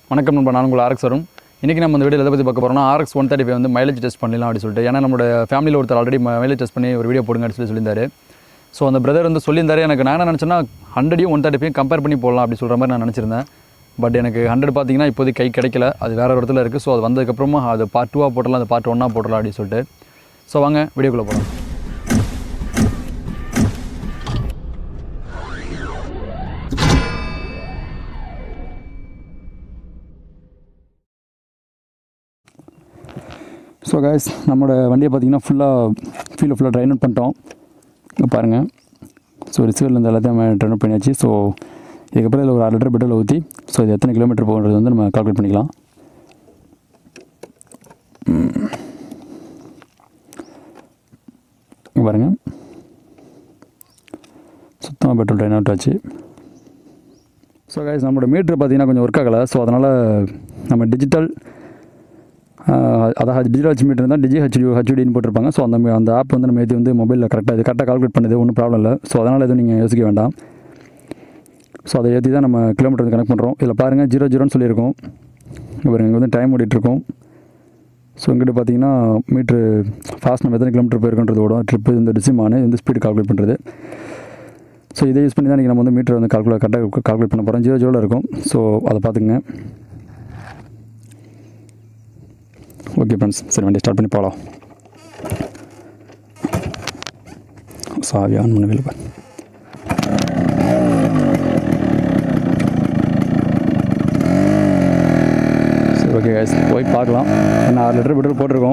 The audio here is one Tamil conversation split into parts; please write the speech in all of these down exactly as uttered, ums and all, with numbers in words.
வணக்கம் நண்பா, நான் உங்கள் ஆர்எக்ஸ் வரும். இன்றைக்கி நம்ம இந்த வீடியோ எதை பற்றி பார்க்க போகிறோம்னா, ஆர்எக்ஸ் ஒன் தேர்ட்டி ஃபைவ் வந்து மைலேஜ் டெஸ்ட் பண்ணலாம் அப்படின்னு சொல்லிட்டு. ஏன்னா நம்மளோட ஃபேமிலியில் ஒருத்தர் ஆல்ரெடி மைலேஜ் டெஸ்ட் பண்ணி ஒரு வீடியோ போடுங்க அப்படின்னு சொல்லி சொல்லியிருந்தாரு. ஸோ அந்த பிரதர் வந்து சொல்லியிருந்தாரு. எனக்கு நான் என்ன நினச்சேன்னா ஹண்ட்ரடையும் ஒன் தேர்ட்டி ஃபைவ் கம்பேர் பண்ணி போடலாம் அப்படி சொல்கிற மாதிரி நான் நினச்சிருந்தேன். பட் எனக்கு ஹண்ட்ரட் பார்த்தீங்கன்னா இப்போதைக்கு கை கிடைக்கல, அது வேறு ஒரு இடத்துல இருக்குது. ஸோ அது வந்ததுக்கப்புறமா அது பார்ட் டூவாக போடலாம், அது பார்ட் ஒன்னாக போடலாம் அப்படின்னு சொல்லிட்டு. ஸோ வாங்க வீடியோக்குள்ளே போகலாம். ஸோ கைஸ், நம்மளோட வண்டியை பார்த்திங்கன்னா ஃபுல்லாக ஃபீல்டு ஃபுல்லாக ட்ரைன் அவுட் பண்ணிட்டோம். பாருங்கள், ஸோ ரிசீவரில் இந்த எல்லாத்தையும் நம்ம ட்ரைன் அவுட் பண்ணியாச்சு. ஸோ இதுக்கப்புறம் இதில் ஒரு அரை லிட்டர் பெட்ரோல் ஊற்றி ஸோ இது எத்தனை கிலோமீட்டர் போகிறது வந்து நம்ம கால்குலேட் பண்ணிக்கலாம். பாருங்கள், சுத்தமாக பெட்ரோல் ட்ரைன் அவுட் ஆச்சு. ஸோ கைஸ், நம்மளோட மீட்ரு பார்த்திங்கன்னா கொஞ்சம் ஒர்க் ஆகலை. ஸோ அதனால் நம்ம டிஜிட்டல் அதாவது டிஜிட்டல் ஹெச் மீட்டர் இருந்தால் டிஜி ஹெச்டி ஹெச்டின்னு போட்டிருப்பாங்க. ஸோ அந்த அந்த ஆப் வந்து நம்ம ஏற்றி வந்து மொபைலில் கரெக்டாக இது கரெக்டாக கால்குலேட் பண்ணுது, ஒன்றும் ப்ராப்ளம் இல்லை. ஸோ அதனால் எதுவும் நீங்கள் யோசிக்க வேண்டாம். ஸோ அதை ஏற்றி தான் நம்ம கிலோமீட்டர் வந்து கனெக்ட் பண்ணுறோம். இதில் பாருங்கள், ஜீரோ ஜீரோன்னு சொல்லியிருக்கோம். பாருங்கள், இங்கே வந்து டைம் ஓடிட்டுருக்கோம். ஸோ இங்கிட்ட பார்த்தீங்கன்னா மீட்ரு ஃபாஸ்ட் நம்ம எத்தனை கிலோமீட்டர் போயிருக்கோன்றது ஓடும். ட்ரிப்பு இந்த டிசிமானு இந்த ஸ்பீடு கால்குலேட் பண்ணுறது. ஸோ இதை யூஸ் பண்ணி தான் நீங்கள் நம்ம வந்து மீட்டர் வந்து கால்குலேட் கரெக்டாக கால்குலேட் பண்ண போகிறோம். ஜீரோ ஜீரோவில் இருக்கும். ஸோ அதை பார்த்துக்குங்க. ஓகே ஃப்ரெண்ட்ஸ், சரி வண்டி ஸ்டார்ட் பண்ணி போகலாம். சாவி ஆன் பண்ண வேலை. சரி ஓகே கைஸ், போய் பார்க்கலாம். ஏன்னா ஆறு லிட்டர் பெட்ரோல் போட்டிருக்கோம்.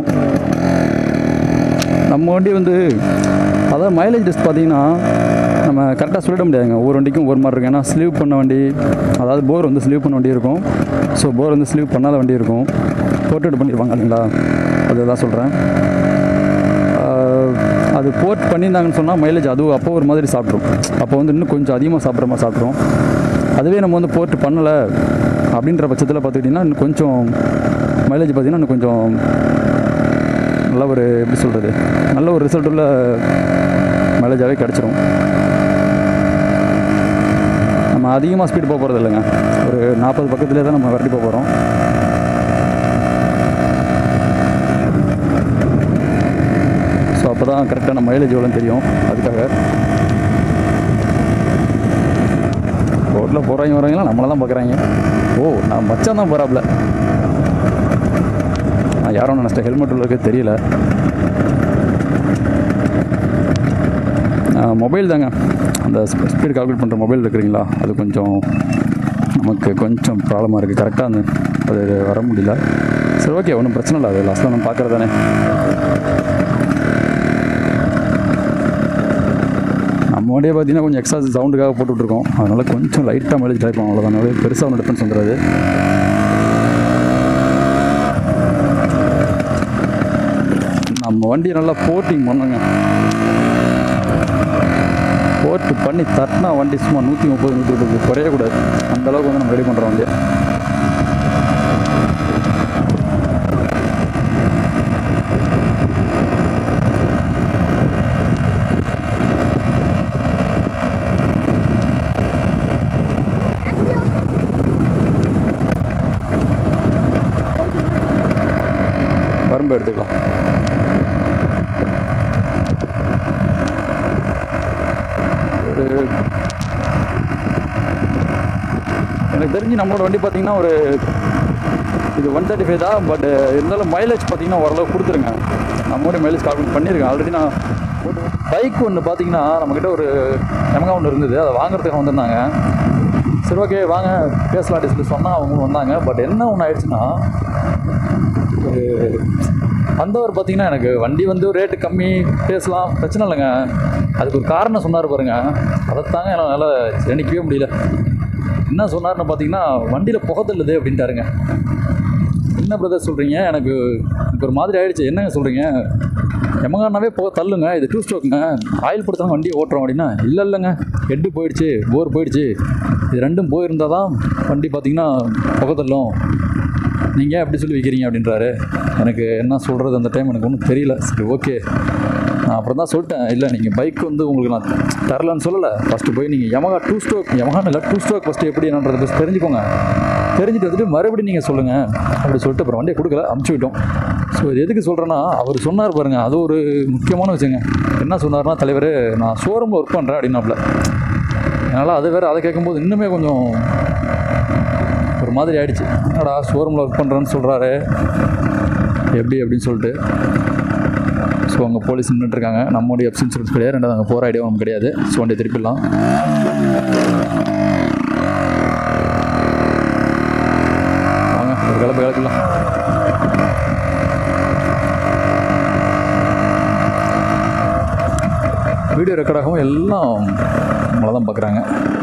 நம்ம வண்டி வந்து அதாவது மைலேஜ் டெஸ்ட் பார்த்திங்கன்னா நம்ம கரெக்டாக சொல்லிட முடியாதுங்க. ஒவ்வொரு வண்டிக்கும் ஒரு மாதிரி இருக்கும். ஏன்னா ஸ்லீவ் பண்ண வண்டி, அதாவது போர் வந்து ஸ்லீவ் பண்ண வண்டி இருக்கும். ஸோ போர் வந்து ஸ்லீவ் பண்ணாத வண்டி இருக்கும். போர்ட் பண்ணியிருப்பாங்க இல்லைங்களா, அதுதான் சொல்கிறேன். அது போர்ட் பண்ணியிருந்தாங்கன்னு சொன்னால் மைலேஜ் அதுவும் அப்போ ஒரு மாதிரி சாப்பிட்ரும். அப்போ வந்து இன்னும் கொஞ்சம் அதிகமாக சாப்பிட்ற மாதிரி சாப்பிட்ரும். அதுவே நம்ம வந்து போர்ட் பண்ணலை அப்படின்ற பட்சத்தில் பார்த்துக்கிட்டிங்கன்னா இன்னும் கொஞ்சம் மைலேஜ் பார்த்திங்கன்னா இன்னும் கொஞ்சம் நல்ல ஒரு எப்படி சொல்கிறது நல்ல ஒரு ரிசல்ட் உள்ள மைலேஜாகவே கிடச்சிரும். நம்ம அதிகமாக ஸ்பீடு போக போகிறது இல்லைங்க. ஒரு நாற்பது பக்கத்துலேயே தான் நம்ம வரட்டி போக போகிறோம். ஸோ அப்போ தான் கரெக்டான மைலேஜ் எவ்வளோன்னு தெரியும். அதுக்காக ரோட்டில் போகிறவங்க வரவங்களாம் நம்மளை தான் பார்க்குறாங்க. ஓ, நான் மச்சான் தான் போகிறாப்புல. நான் யாரும் நினச்சிட்டேன், ஹெல்மெட் உள்ளதுக்கு தெரியல. மொபைல் தாங்க, அந்த ஸ்பீடு கால்குலேட் பண்ணுற மொபைல் இருக்கிறீங்களா, அது கொஞ்சம் நமக்கு கொஞ்சம் ப்ராப்ளமாக இருக்குது. கரெக்டாக அந்த அது வர முடியல. சரி ஓகே, ஒன்றும் பிரச்சனை இல்லை. அது லாஸ்ட்டில் நம்ம பார்க்குறது தானே. நம்ம வண்டியை பார்த்தீங்கன்னா கொஞ்சம் எக்ஸ்ட்ரா சவுண்டுக்காக போட்டுட்ருக்கோம். அதனால் கொஞ்சம் லைட்டாக மைலேஜ் ட்ரை பண்ணுவோம், அவ்வளோதான். பெருசாக ஒன்று டிஃபரன்ஸ் வந்துடுது. நம்ம வண்டியை நல்லா போர்ட்டிங் பண்ணுங்க. போர்ட்டு பண்ணி தட்டினா வண்டி சும்மா நூற்றி முப்பது நூற்றி இருபது குறையக்கூடாது. அந்தளவுக்கு வந்து நம்ம ரெடி பண்ணுறோம் வண்டியை. வரம்பு எடுத்துக்கலாம். எனக்கு தெரிஞ்சு நம்மளோட வண்டி பார்த்திங்கன்னா ஒரு இது ஒன் தேர்ட்டி ஃபைவ் தான். பட் இருந்தாலும் மைலேஜ் பார்த்திங்கன்னா ஓரளவு கொடுத்துருங்க. நம்மளோட மைலேஜ் கால்குலேட் பண்ணியிருக்கேன் ஆல்ரெடி. நான் பைக் ஒன்று பார்த்திங்கன்னா நம்மக்கிட்ட ஒரு எமகா ஒன்று இருந்தது, அதை வாங்குறதுக்கு வந்திருந்தாங்க. சரி ஓகே வாங்க பேசலாம் அப்படின்னு சொன்னால் அவங்க வந்தாங்க. பட் என்ன ஒன்று ஆயிடுச்சுன்னா, ஒரு வந்தவர் பார்த்திங்கன்னா எனக்கு வண்டி வந்து ரேட்டு கம்மி பேசலாம், பிரச்சனை இல்லைங்க, அதுக்கு ஒரு காரணம் சொன்னார் பாருங்கள். அதைத்தாங்க என்னால் நினைக்கவே முடியல. என்ன சொன்னார்னு பார்த்தீங்கன்னா, வண்டியில் புகை தள்ளுது அப்படின்ட்டாருங்க. என்ன பிரதர் சொல்கிறீங்க, எனக்கு எனக்கு ஒரு மாதிரி ஆகிடுச்சு. என்னங்க சொல்கிறீங்க, எமகானாவே புகை தள்ளுங்க, இது டூ ஸ்ட்ரோக்குங்க, ஆயில் கொடுத்தாங்க வண்டியை ஓட்டுறோம் அப்படின்னா. இல்லை இல்லைங்க, ஹெட்டு போயிடுச்சு, போர் போயிடுச்சு, இது ரெண்டும் போயிருந்தால் தான் வண்டி பார்த்திங்கன்னா புகை தள்ளும், நீங்கள் எப்படி சொல்லி வைக்கிறீங்க அப்படின்றாரு. எனக்கு என்ன சொல்கிறது அந்த டைம் எனக்கு ஒன்றும் தெரியல. சரி ஓகே, நான் அப்புறம் தான் சொல்லிட்டேன், இல்லை நீங்கள் பைக் வந்து உங்களுக்கு நான் தரலன்னு சொல்லலை. ஃபஸ்ட்டு போய் நீங்கள் யமஹா டூ ஸ்ட்ரோக் யமஹா இல்லை டூ ஸ்ட்ரோக் ஃபஸ்ட்டு எப்படி என்னன்றது ஃபஸ்ட் தெரிஞ்சுக்கோங்க. தெரிஞ்சுட்டு வந்துட்டு மறுபடியும் நீங்கள் சொல்லுங்கள் அப்படி சொல்லிட்டு அப்புறம் வண்டியை கொடுக்கல, அமுச்சு விட்டோம். ஸோ இது எதுக்கு சொல்கிறேன்னா, அவர் சொன்னார் பாருங்கள், அது ஒரு முக்கியமான விஷயங்க. என்ன சொன்னார்னா, தலைவர் நான் ஷோரூமில் ஒர்க் பண்ணுறேன் அப்படின்னாப்புல. அதனால் அது வேறு, அதை கேட்கும்போது இன்னுமே கொஞ்சம் ஒரு மாதிரி ஆகிடுச்சு. என்னடா ஷோரூமில் ஒர்க் பண்ணுறேன்னு சொல்கிறாரு எப்படி அப்படின்னு சொல்லிட்டு. ஸோ அங்கே போலீஸ் நின்றுட்டுருக்காங்க. நம்மளுடைய எஃப்சி இன்சூரன்ஸ் கிடையாது, ரெண்டாவது அங்கே போகிற ஐடியா நமக்கு கிடையாது. ஸோ வண்டியை திருப்பிடலாம். வாங்க ஒரு கிளப்பு கிளப்பிடலாம். வீடியோ ரெக்கார்ட் ஆகவும் எல்லாம் நம்மளை தான் பார்க்குறாங்க.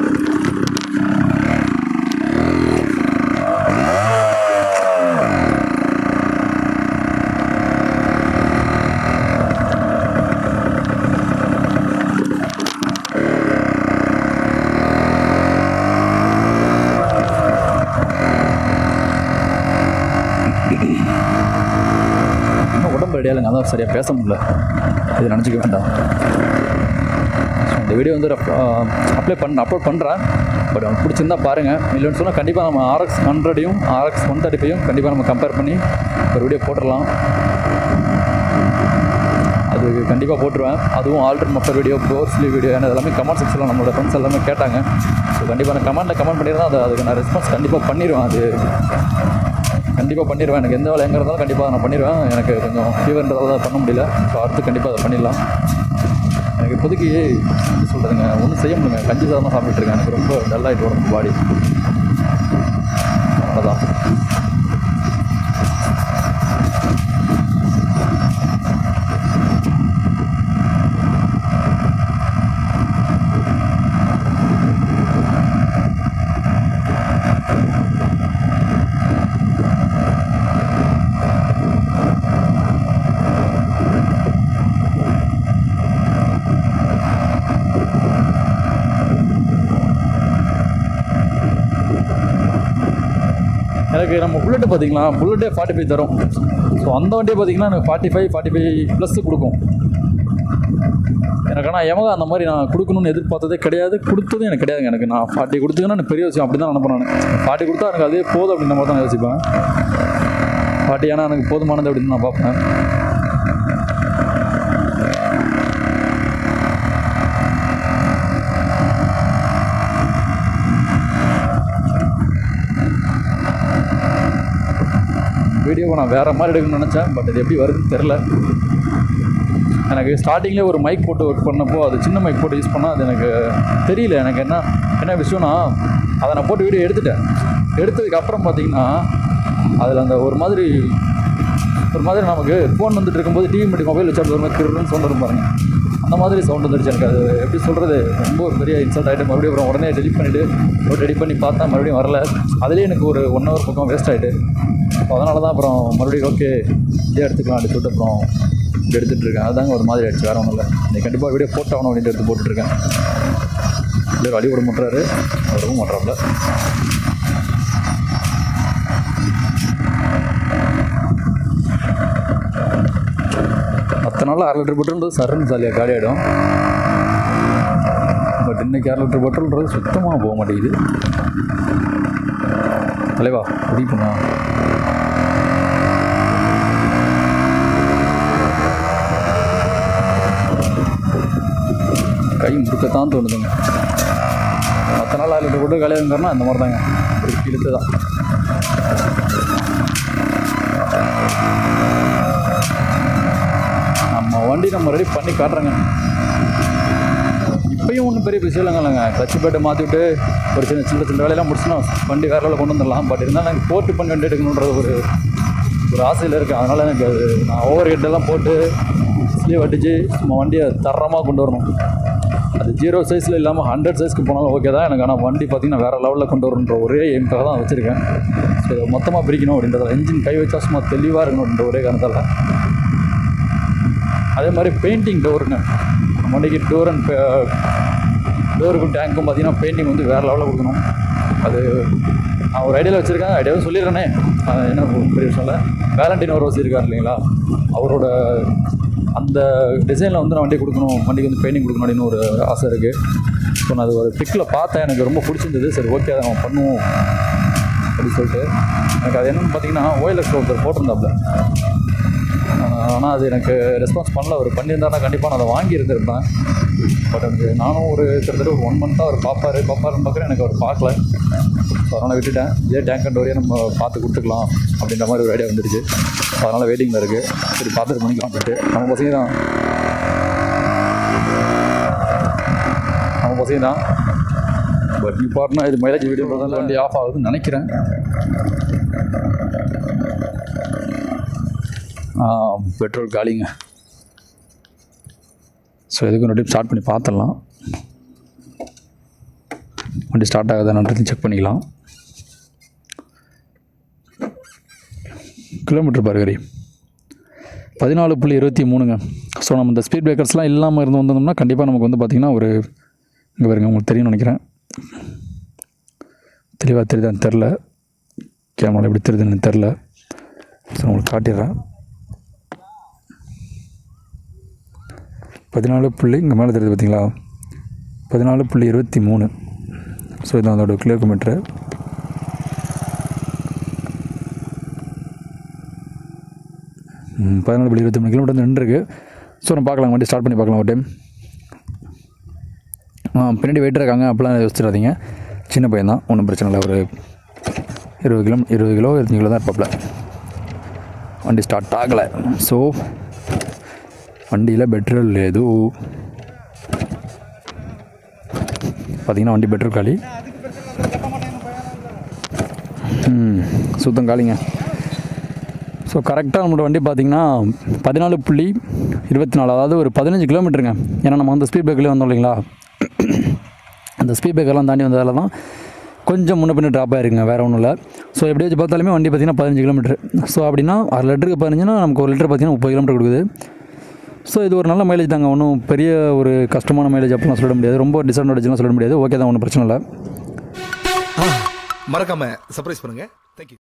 இன்னும் உடம்பு ரெடியாலுங்க, அதான் சரியாக பேச முடியல. இது நினச்சிக்க வேண்டாம். இந்த வீடியோ வந்து அப்ளை பண்ண அப்லோட் பண்ணுறேன். பட் அவனுக்கு பிடிச்சிருந்தா பாருங்கள். இல்லைன்னு சொன்னால் கண்டிப்பாக நம்ம ஆர்எக்ஸ் ஹண்ட்ரடையும் ஆர்எக்ஸ் ஒன் தேர்ட்டி ஃபைவையும் கண்டிப்பாக நம்ம கம்பேர் பண்ணி ஒரு வீடியோ போட்டுடலாம். அது கண்டிப்பாக போட்டுருவேன். அதுவும் ஆல்டர் மப்பர் வீடியோ, ப்ரோஸ்லி வீடியோ, ஏன்னா எல்லாமே கமெண்ட் செக்ஷனில் நம்மளோட ஃப்ரெண்ட்ஸ் எல்லாமே கேட்டாங்க. ஸோ கண்டிப்பாக நான் கமெண்ட்டில் கமெண்ட் பண்ணிடுறேன். அது அதுக்கு நான் ரெஸ்பான்ஸ் கண்டிப்பாக பண்ணிடுவேன். அது கண்டிப்பாக பண்ணிடுவேன். எனக்கு எந்த வேலை எங்கே இருந்தாலும் கண்டிப்பாக நான் பண்ணிடுவேன். எனக்கு கொஞ்சம் ஃபீவர்ன்றதால தான் பண்ண முடியல. ஸோ அடுத்து கண்டிப்பாக அதை பண்ணிடலாம். எனக்கு இப்போதைக்கு எப்படி சொல்கிறதுங்க, ஒன்றும் செய்ய முடியுங்க. கஞ்சி சாதம் தான் சாப்பிட்டுருக்கேன். எனக்கு ரொம்ப டல்லாகிட்டு உடம்பு பாடி. அவ்வளோதான். எனக்கு நம்ம புல்லட்டு பார்த்திங்களா, புல்லட்டே ஃபார்ட்டி ஃபைவ் தரும். ஸோ அந்த வண்டியை பார்த்திங்கன்னா எனக்கு forty five forty five plus கொடுக்கும் எனக்கு. ஆனால் யமஹா அந்த மாதிரி நான் கொடுக்கணும்னு எதிர்பார்த்ததே கிடையாது, கொடுத்ததும் எனக்கு கிடையாதுங்க. எனக்கு நான் ஃபார்ட்டி கொடுத்துங்கன்னா எனக்கு பெரிய விஷயம் அப்படி தான் நினைப்பேன். நான் ஃபார்ட்டி கொடுத்தா எனக்கு அதே போதும் அப்படின்ற மாதிரி தான் யோசிப்பேன். ஃபார்ட்டி ஆனால் எனக்கு போதுமானது அப்படின்னு நான் பார்ப்பேன். வீடியோவை நான் வேறு மாதிரி எடுக்கணும்னு நினச்சேன். பட் இது எப்படி வருதுன்னு தெரில. எனக்கு ஸ்டார்டிங்லேயே ஒரு மைக் போட்டு ஒர்க் பண்ணப்போ அது சின்ன மைக் போட்டு யூஸ் பண்ணால் அது எனக்கு தெரியல. எனக்கு என்ன என்ன விஷயம்னா, அதை நான் போட்டு வீடியோ எடுத்துட்டேன். எடுத்ததுக்கப்புறம் பார்த்திங்கன்னா அதில் அந்த ஒரு மாதிரி ஒரு மாதிரி நமக்கு ஃபோன் வந்துட்டு இருக்கும்போது டிவி மட்டும் மொபைல் வச்சு ஒரு மாதிரி கிருன்னு சவுண்ட் வரும் பாருங்க, அந்த மாதிரி சவுண்ட் வந்துருச்சு. எனக்கு அது எப்படி சொல்கிறது, ரொம்ப ஒரு பெரிய இன்சல்ட் ஆகிட்டு மறுபடியும் அப்புறம் உடனே டெலிட் பண்ணிவிட்டு ஒரு ரெடி பண்ணி பார்த்தா மறுபடியும் வரல. அதுலேயே எனக்கு ஒரு ஒன் ஹவர் பக்கம் வேஸ்ட் ஆகிட்டு. அதனால தான் அப்புறம் மறுபடியும் ஓகே இதே எடுத்துக்கலாம் அப்படின்னு சொல்லிட்டு அப்புறம் எடுத்துகிட்டு இருக்கேன். அதுதாங்க ஒரு மாதிரி ஆகிடுச்சு, வேறு ஒன்றும் இல்லை. நீ கண்டிப்பாக வீடியோ போட்டாகணும் அப்படின்ட்டு எடுத்து போட்டுருக்கேன். இல்லை அடி விட மாட்டுறாரு, அவரும் மாட்டுறாப்புல. மற்ற நாள் அரை லிட்டர் பெட்ரோல்ன்றது சரன்னு சாலியாக காலி ஆகிடும். பட் இன்றைக்கி அரை லிட்டர் பெட்ரோல்ன்றது சுத்தமாக போக மாட்டேங்குது. தலைவா உதவி பண்ணா. கை முறுக்கத்தான் தோணுதுங்க. மற்ற நாள் அரை லிட்டர் பெட்ரோல் காலியாக இருந்தாருன்னா அந்த மாதிரி தாங்க, ஒரு இழுத்து தான். நம்ம வண்டி நம்ம ரெடி பண்ணி காட்டுறேங்க. இப்போயும் ஒன்றும் பெரிய விஷயம் இல்லைங்க. கிளச்சு பேட்டை மாற்றிவிட்டு ஒரு சின்ன சின்ன சின்ன வேலையெல்லாம் முடிச்சுன்னா வண்டி வேறு வேலை கொண்டு வந்துடலாம். பட் இருந்தாலும் எனக்கு போட்டு பண்ணி வண்டி எடுக்கணுன்ற ஒரு ஒரு ஆசையில் இருக்குது. அதனால் எனக்கு அது நான் ஓவர் ஹெட்டெல்லாம் போட்டு ஸ்லீவ் அடித்து நம்ம வண்டியை தரமாக கொண்டு வரணும். அது ஜீரோ சைஸில் இல்லாமல் ஹண்ட்ரட் சைஸ்க்கு போனாலும் ஓகே தான் எனக்கு. ஆனால் வண்டி பார்த்திங்கன்னா வேறு லெவலில் கொண்டு வரணுன்ற ஒரே எய்முக்காக தான் வச்சுருக்கேன். ஸோ இதை மொத்தமாக பிரிக்கணும் அப்படின்றதால, என்ஜின் கை வச்சா சும்மா தெளிவாக இருக்கணும் அப்படின்ற ஒரே காரணத்தால். அதே மாதிரி பெயிண்டிங் டோருங்க, வண்டிக்கு டோர் அண்ட் டோருக்கும் டேங்க்கும் பார்த்திங்கன்னா பெயிண்டிங் வந்து வேறு லெவலில் கொடுக்கணும். அது நான் ஒரு ஐடியாவில் வச்சுருக்கேன், ஐடியாவும் சொல்லிடுறேனே. என்ன பெரிய விஷயம் இல்லை, வேலண்டின் ஒரு ரோஸ் இருக்கார் இல்லைங்களா, அவரோட அந்த டிசைனில் வந்து நான் வண்டி கொடுக்கணும், வண்டிக்கு வந்து பெயிண்டிங் கொடுக்கணும் அப்படின்னு ஒரு ஆசை இருக்குது. ஸோ நான் அது ஒரு பிக்கில் பார்த்தேன், எனக்கு ரொம்ப பிடிச்சிருந்தது. சரி ஓகே அதை நம்ம பண்ணுவோம் அப்படின்னு சொல்லிட்டு. எனக்கு அது என்னென்னு பார்த்தீங்கன்னா ஓஎல்எக்ஸ் ஒருத்தர் போட்டிருந்தாப்புல. ஆனால் அது எனக்கு ரெஸ்பான்ஸ் பண்ணல. அவர் பண்ணியிருந்தாருன்னா கண்டிப்பாக நான் அதை வாங்கியிருந்திருப்பேன். பட் எனக்கு நானும் ஒரு கிட்டத்தட்ட ஒரு ஒன் மந்த்தாக அவர் பார்ப்பார் பார்ப்பாருன்னு பார்க்குறேன், எனக்கு அவர் பார்க்கல. ஸோ அதனால் விட்டுட்டேன். இதே டேங்க் அண்ட் வரையும் நம்ம பார்த்து கொடுத்துக்கலாம் அப்படின்ற மாதிரி ஒரு ஐடியா வந்துடுச்சு. அதனால் வெயிட்டிங்கில் இருக்குது. சரி பார்த்துட்டு பண்ணிக்கலாம் அப்படின்ட்டு. நம்ம பசங்க தான் நம்ம பசங்க தான் பட் இம்பார்ட்டனாக இது மைலேஜ் வீடியோ தான் வண்டி ஆஃப் ஆகுதுன்னு நினைக்கிறேன். பெட்ரோல் காலிங்க. ஸோ எதுக்கு ஒரு டைம் ஸ்டார்ட் பண்ணி பார்த்துடலாம். வண்டி ஸ்டார்ட் ஆகுதான்னு செக் பண்ணிக்கலாம். கிலோமீட்டர் பாருங்கரி பதினாலு புள்ளி இருபத்தி மூணுங்க. ஸோ நம்ம இந்த ஸ்பீட் பிரேக்கர்ஸ்லாம் இல்லாமல் இருந்து வந்தோம்னா கண்டிப்பாக நமக்கு வந்து பார்த்திங்கன்னா ஒரு இங்கே பாருங்க, உங்களுக்கு தெரியும்னு நினைக்கிறேன். தெளிவாக தெரியுதான்னு தெரில, கேமரா எப்படி தெரியுதுன்னு தெரில. ஸோ உங்களுக்கு காட்டிடுறேன். பதினாலு புள்ளி இங்கே மேலே தெரியுது பார்த்தீங்களா, பதினாலு புள்ளி இருபத்தி மூணு. ஸோ இதுதான் அதோட கிலோமீட்டரு. பதினாலு புள்ளி இருபத்தி மூணு கிலோமீட்டர் வந்து நின்றுருக்கு. ஸோ நம்ம பார்க்கலாம், வண்டி ஸ்டார்ட் பண்ணி பார்க்கலாம் ஒரு டைம். பின்னாடி வெயிட் இருக்காங்க அப்படிலாம் யோசிச்சிடாதீங்க. சின்ன பையன் தான், ஒன்றும் பிரச்சனை இல்லை. ஒரு இருபது கிலோ இருபது கிலோ இருபத்தஞ்சு கிலோ தான் இருப்பாப்புல. வண்டி ஸ்டார்ட் ஆகலை. ஸோ வண்டியில் பெட்ரோல் ஏதோ பார்த்திங்கன்னா வண்டி பெட்ரோல் காலி. ம் சுத்தம் காலிங்க. ஸோ கரெக்டாக நம்மளோட வண்டி பார்த்திங்கன்னா பதினாலு புள்ளி இருபத்தி நாலு, அதாவது ஒரு பதினஞ்சு கிலோமீட்டருங்க. ஏன்னா நம்ம வந்து ஸ்பீட் பிரேக்கர்லேயே வந்தோம் இல்லைங்களா, அந்த ஸ்பீட் பிரேக்கர்லாம் தாண்டி வந்ததால் தான் கொஞ்சம் முன்ன பின்ன ட்ராப் ஆகிருக்குங்க, வேறு ஒன்றும் இல்லை. ஸோ எப்படி வச்சு பார்த்தாலுமே வண்டி பார்த்திங்கன்னா பதினஞ்சு கிலோமீட்டர். ஸோ அப்படின்னா அரை லிட்டருக்கு பதினஞ்சுன்னா நமக்கு ஒரு லிட்டர் பார்த்திங்கன்னா முப்பது கிலோமீட்டர் கொடுக்குது. ஸோ இது ஒரு நல்ல மைலேஜ் தாங்க. ஒன்றும் பெரிய ஒரு கஷ்டமான மைலேஜ் அப்படிலாம் சொல்ல முடியாது, ரொம்ப டிஸ்அட்வான்டேஜ்லாம் சொல்ல முடியாது. ஓகே தான், ஒன்றும் பிரச்சனை இல்லை. மறக்காமல் சர்ப்ரைஸ் பண்ணுங்கள். தேங்க்யூ.